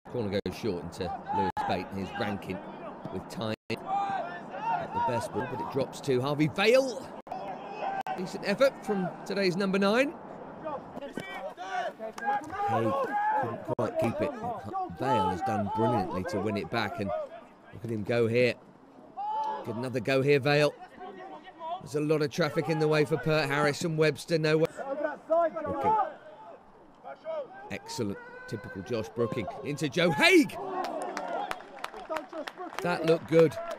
Corner goes short into Lewis Bate. Here's Rankin with time. Not the best ball, but it drops to Harvey Vale. Decent effort from today's number 9. Haig couldn't quite keep it. Vale has done brilliantly to win it back, and look at him go here. Get another go here, Vale. There's a lot of traffic in the way for Pert Harris and Webster. Nowhere. Brooking. Excellent. Typical Josh Brooking. Into Joe Haig. That looked good.